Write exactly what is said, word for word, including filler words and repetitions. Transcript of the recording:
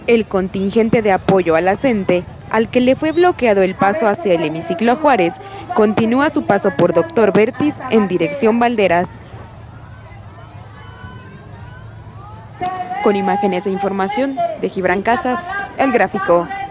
El contingente de apoyo a la CENTE, al que le fue bloqueado el paso hacia el hemiciclo Juárez, continúa su paso por Doctor Vertis en dirección Valderas. Con imágenes e información de Gibran Casas, El Gráfico.